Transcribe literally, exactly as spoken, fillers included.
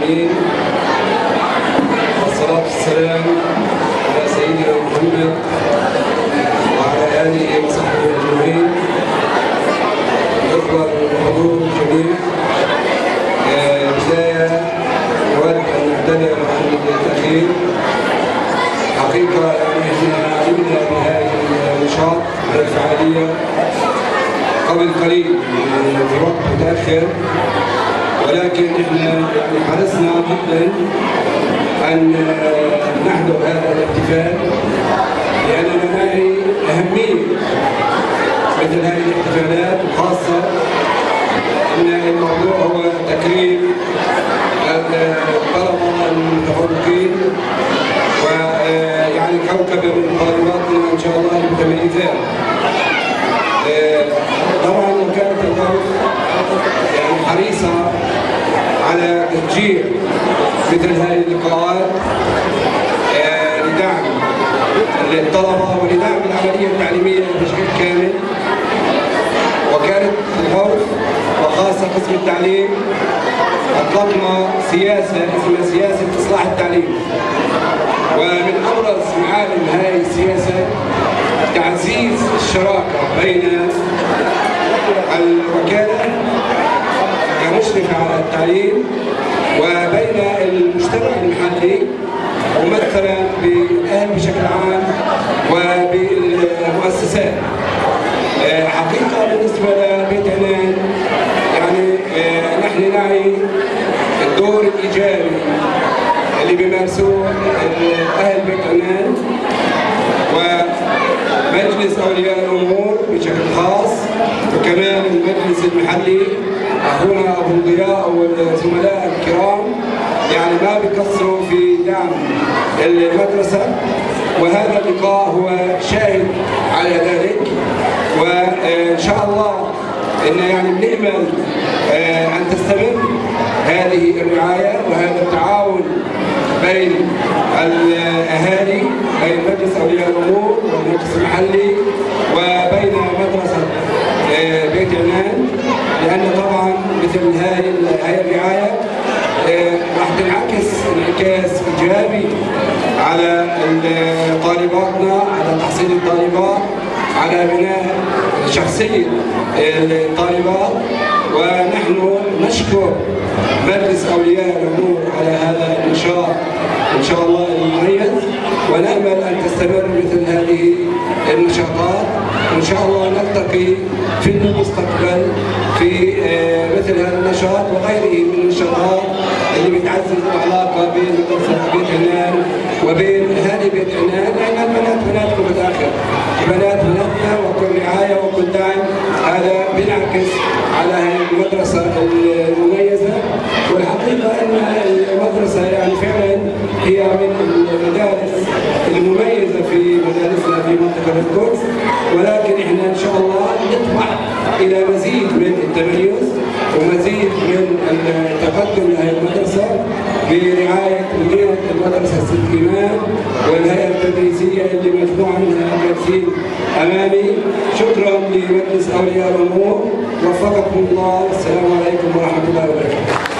العالمين، والصلاة والسلام على سيدنا محمد وعلى آله وصحبه أجمعين. الإخوة الحضور الكريم، بداية أود أن نعتذر عن التأخير. حقيقة يعني احنا علمنا بهذه النشاط والفعالية قبل قليل في وقت متأخر، ولكن احنا يعني حرصنا جدا أن نحضر هذا الاحتفال لأننا نعي أهمية مثل هذه الاحتفالات، وخاصة أن الموضوع هو تكريم الطلبة المتفوقين ويعني كوكبة من طالباتنا إن شاء الله المتميزات. طبعا وكالة الغرف يعني حريصة على تشجيع مثل هذه اللقاءات لدعم الطلبة ولدعم العملية التعليمية بشكل كامل. وكالة الغرف وخاصة قسم التعليم أطلقنا سياسة اسمها سياسة إصلاح التعليم، ومن أبرز معالم هذه السياسة تعزيز الشراكة بين الوكالة كمشرفة على التعليم وبين المجتمع المحلي ممثلا بالأهل بشكل عام وبالمؤسسات. حقيقة بالنسبة لبيت عنان يعني نحن نعي الدور الإيجابي اللي بيمارسوه أهل بيت عنان ومجلس أولياء الأمور بشكل خاص، وكمان المجلس المحلي أخونا أبو الضياء والزملاء الكرام يعني ما بيقصروا في دعم المدرسة، وهذا اللقاء هو شاهد على ذلك. وإن شاء الله إن يعني بنأمل أن تستمر هذه الرعاية وهذا التعاون بين الأهالي، بين مجلس أولياء الأمور والمجلس المحلي وبين مدرسة بيت عنان، لأن طبعا مثل هذه الرعاية راح تنعكس انعكاس إيجابي على طالباتنا، على تحصيل الطالبات، على بناء شخصية الطالبات. ونحن نشكر مجلس أولياء الأمور على هذا النشاط إن شاء الله المميز، ونأمل أن تستمر مثل هذه النشاطات، وإن شاء الله نلتقي في المستقبل في مثل هذا النشاط وغيره من النشاطات اللي بتعزز العلاقة بين مدرسة بيت عنان وبين أهالي بيت عنان، لأن البنات بناتكم بالآخر، البنات بناتنا، وكل رعاية وكل دعم هذا بينعكس على هذه المدرسة المميزة. والحقيقة أن المدرسة يعني فعلا هي من المدارس المميزة في مدارسنا في منطقة القدس، ولكن احنا إن شاء الله نطمح إلى مزيد من التميز ومزيد من التقدم لهذه المدرسة برعاية مديرة المدرسة الست إمام والهيئة التدريسية اللي مجموعة منها جالسين أمامي. شكرا لمجلس أولياء الأمور، وفقكم الله، والسلام عليكم ورحمة الله وبركاته.